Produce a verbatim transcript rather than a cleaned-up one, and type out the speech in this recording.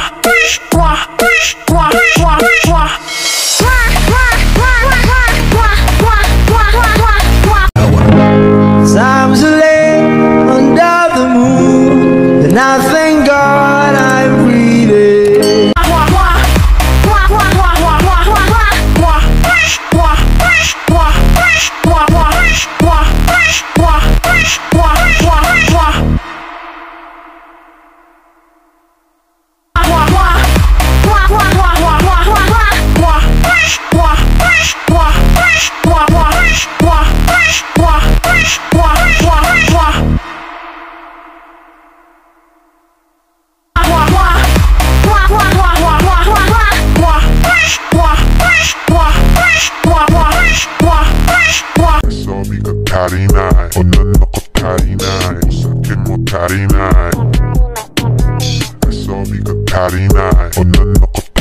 Times are late under the moon, and I thank God I'm breathing. Karina, onan ako Karina, sakin mo Karina. Asabi ka Karina, onan ako